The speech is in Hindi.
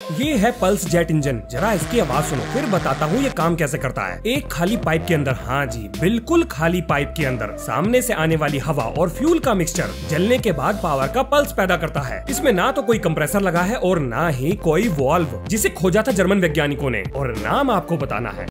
ये है पल्स जेट इंजन, जरा इसकी आवाज सुनो फिर बताता हूँ ये काम कैसे करता है। एक खाली पाइप के अंदर, हाँ जी बिल्कुल खाली पाइप के अंदर, सामने से आने वाली हवा और फ्यूल का मिक्सचर जलने के बाद पावर का पल्स पैदा करता है। इसमें ना तो कोई कंप्रेसर लगा है और ना ही कोई वॉल्व जिसे खोजा था जर्मन वैज्ञानिकों ने, और नाम आपको बताना है।